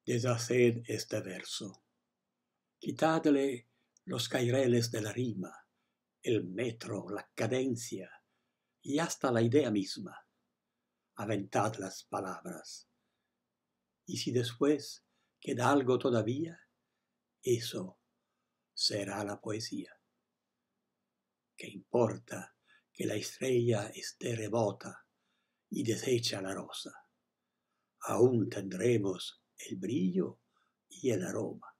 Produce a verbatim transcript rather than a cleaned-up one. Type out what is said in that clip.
Deshaced este verso, quitadle los caireles de la rima, el metro, la cadencia y hasta la idea misma. Aventad las palabras. Y si después queda algo todavía, eso será la poesía. ¿Qué importa que la estrella esté rebota y deshecha la rosa? Aún tendremos el brillo y el aroma.